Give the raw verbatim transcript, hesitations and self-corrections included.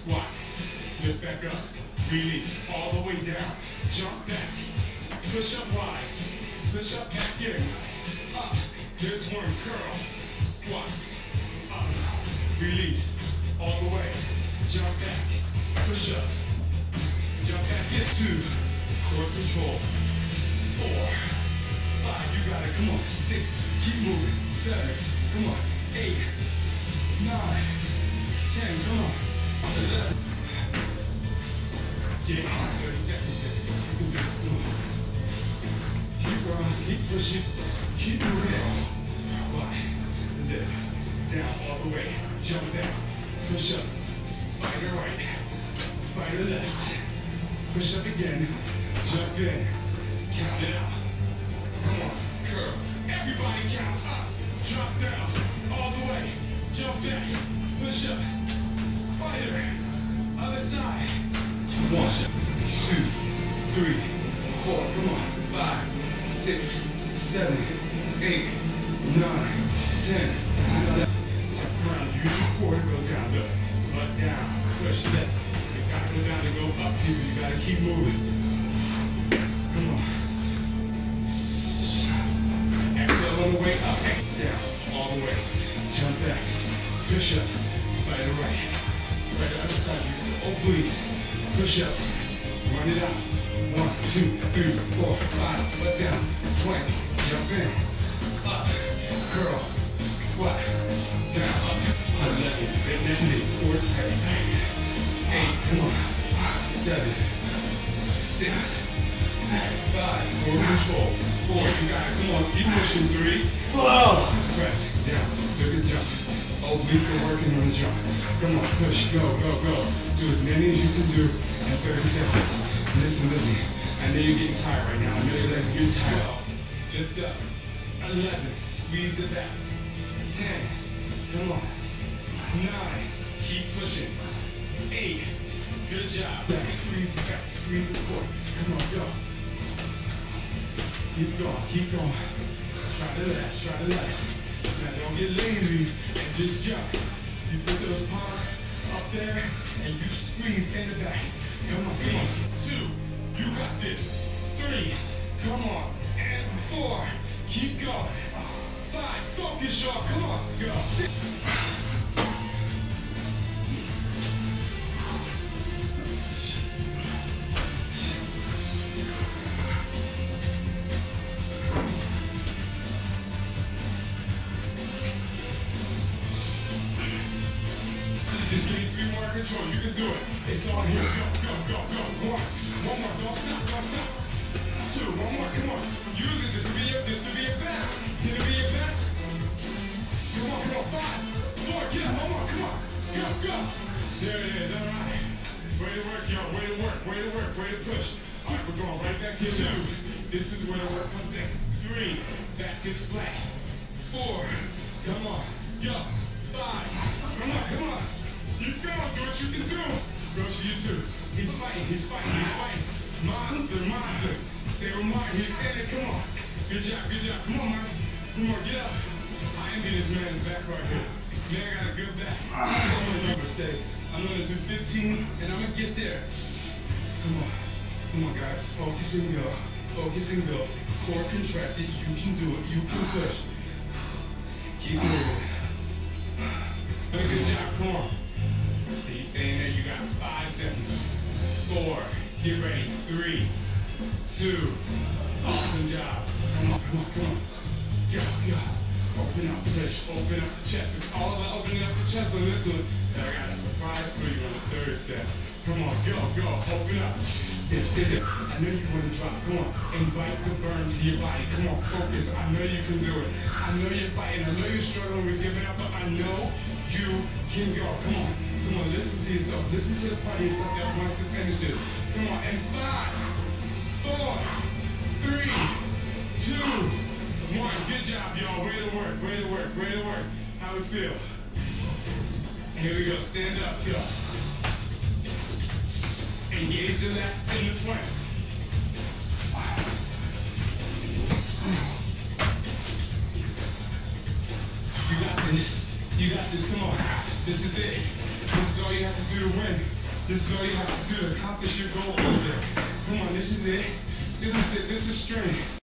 squat, lift back up, release, all the way down, jump back, push up wide, push up back in, up, there's one, curl, squat, up, release, all the way, jump back, push up, jump back into core control, four, five, you got it, come on, six, keep moving, seven, come on, eight, nine, ten, come on, eleven, yeah, thirty seconds, you can do this, come on, keep going, keep pushing, keep moving, squat, lift, down all the way, jump down, push up, spider right, spider left, push up again, jump in, count it out, come on, curl, everybody count up, drop down, all the way, jump down, push up, spider, other side, one, two, three, four, come on, five, six, seven, eight, nine, ten, jump around, use your core to go down, look, butt down, push left, you gotta go down and go up, people, you gotta keep moving, come on, exhale on the way up, down, all the way, jump back, push up, spider right, spider other side, use the obliques, push up, run it out, one, two, three, four, five, butt down, twenty, jump in, up, curl, squat, down, up, eleven, bend that knee, core tight, eight, come on, seven, six, five, core control, four, you got it, come on, keep pushing, three, whoa, press, down, look at jump, obliques are working on the jump, come on, push, go, go, go, do as many as you can do in thirty seconds, listen, listen, I know you're getting tired right now, I know your legs are getting tired off, lift up, eleven, squeeze the back, ten, come on, nine, keep pushing, eight, good job, back, squeeze the back, squeeze the core, come on, go, keep going, keep going, try to last, try to last, now don't get lazy and just jump, you put those palms up there and you squeeze in the back, come on, come on, two, you got this, three, come on, and four, keep going, five, focus y'all, come on, go, six, just give me three more control, you can do it, it's on here, go, go, go, go, one, one more, don't stop, don't stop, two, one more, come on, use it, this will be your, this will be your best, can it be your best, come on, come on, five, four, get up, one more, come on, go, go, there it is, all right, way to work, y'all, way to work, way to work, way to push, all right, we're going right back in, two, this is where the work comes in, three, back is flat, four, come on, go, five, come on, come on, keep going, do what you can do. Goes for you too. He's fighting, he's fighting, he's fighting. Monster, monster. Stay with Mark, he's in it, come on. Good job, good job. Come on, Mark. Come on, get up. I envy this man's back right here. Man got a good back. I'm gonna number say, I'm gonna do fifteen and I'm gonna get there. Come on. Come on, guys. Focus and go. Focus and go. Core contracted. You can do it. You can push. Keep moving. Good job, come on. Keep staying there, you got five seconds. Four, get ready. Three, two, awesome job. Come on, come on, come on. Go, go. Open up, push, open up the chest. It's all about opening up the chest on this one. And I got a surprise for you on the third set. Come on, go, go, open up. Yeah, stay there. I know you want to drop. Come on, invite the burn to your body. Come on, focus. I know you can do it. I know you're fighting. I know you're struggling with giving up, but I know you can go. Come on, come on, listen to yourself. Listen to the part of yourself that wants to finish it. Come on, and five, four, three, two, one. Good job, y'all. Way to work, way to work, way to work. How we feel? Here we go, stand up, go. Engage the lats in the front. You got this. You got this. Come on. This is it. This is all you have to do to win. This is all you have to do to accomplish your goal for the day. Come on, this is it. This is it. This is strength.